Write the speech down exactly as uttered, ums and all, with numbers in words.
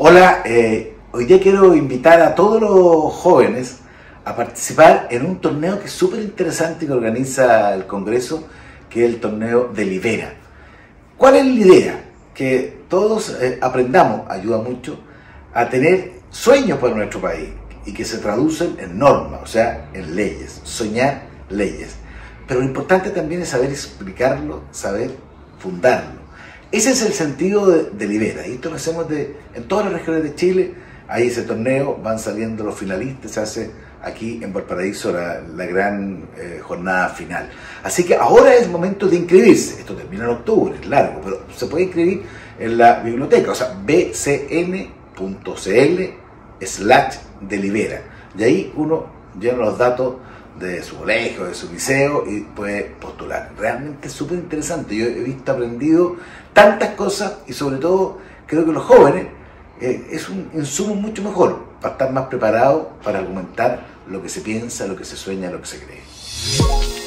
Hola, eh, hoy día quiero invitar a todos los jóvenes a participar en un torneo que es súper interesante que organiza el Congreso, que es el torneo Delibera. ¿Cuál es la idea? Que todos eh, aprendamos, ayuda mucho, a tener sueños para nuestro país y que se traducen en normas, o sea, en leyes, soñar leyes. Pero lo importante también es saber explicarlo, saber fundarlo. Ese es el sentido de Delibera, y esto lo hacemos de, en todas las regiones de Chile. Hay ese torneo, van saliendo los finalistas, se hace aquí en Valparaíso la, la gran eh, jornada final. Así que ahora es momento de inscribirse. Esto termina en octubre, es largo, pero se puede inscribir en la biblioteca, o sea, b c n punto c l slash delibera. Y ahí uno llena los datos de su colegio, de su liceo y puede postular. Realmente es súper interesante. Yo he visto, aprendido tantas cosas y sobre todo creo que los jóvenes eh, es un insumo mucho mejor para estar más preparados para argumentar lo que se piensa, lo que se sueña, lo que se cree.